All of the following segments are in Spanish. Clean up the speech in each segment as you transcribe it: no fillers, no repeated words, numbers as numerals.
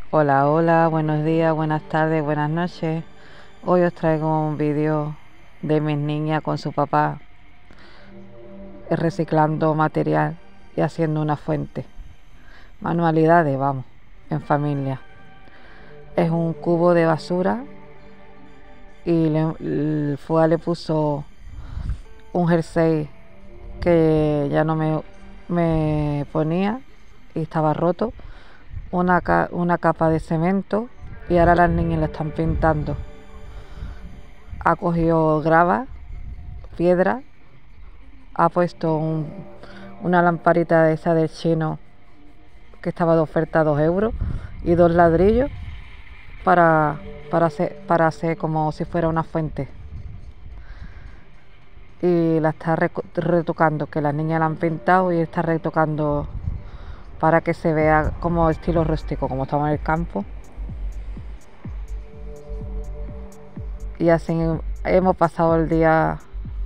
Hola, hola, buenos días, buenas tardes, buenas noches. Hoy os traigo un vídeo de mis niñas con su papá reciclando material y haciendo una fuente. Manualidades, vamos, en familia. Es un cubo de basura y el FUA le puso un jersey que ya no me ponía y estaba roto, una capa de cemento, y ahora las niñas le están pintando. Ha cogido grava, piedra, ha puesto una lamparita de esa del chino que estaba de oferta a 2 euros y 2 ladrillos para hacer como si fuera una fuente. Y la está retocando, que las niñas la han pintado y está retocando para que se vea como estilo rústico, como estamos en el campo. Y así hemos pasado el día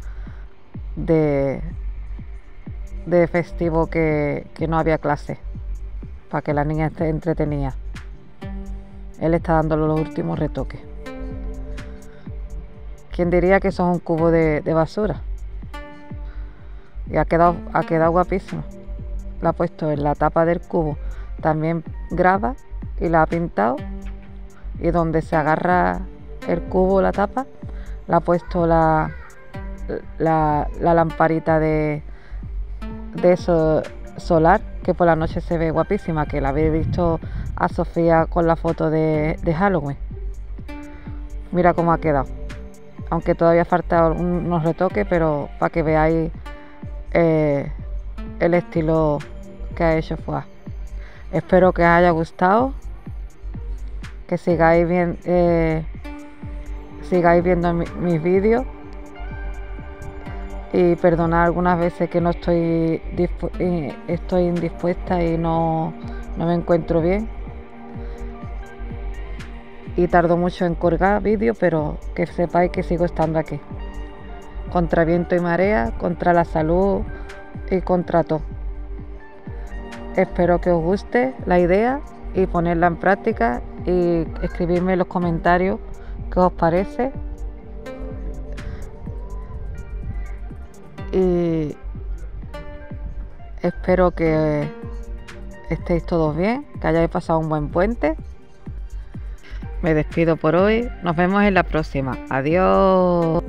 de festivo, que no había clase, para que la niña esté entretenida. Él está dándole los últimos retoques. ¿Quién diría que eso es un cubo de basura? Y ha quedado guapísimo. La ha puesto en la tapa del cubo también grava y la ha pintado, y donde se agarra el cubo, la tapa, la ha puesto la lamparita de eso solar, que por la noche se ve guapísima, que la habéis visto a Sofía con la foto de Halloween. Mira cómo ha quedado, aunque todavía falta unos retoques, pero para que veáis el estilo que ha hecho FUA. Espero que os haya gustado, que sigáis viendo mis vídeos, y perdonad algunas veces que no estoy indispuesta y no me encuentro bien y tardo mucho en colgar vídeos, pero que sepáis que sigo estando aquí, contra viento y marea, contra la salud y contra todo. Espero que os guste la idea y ponerla en práctica, y escribirme en los comentarios qué os parece. Y espero que estéis todos bien, que hayáis pasado un buen puente. Me despido por hoy, nos vemos en la próxima. Adiós.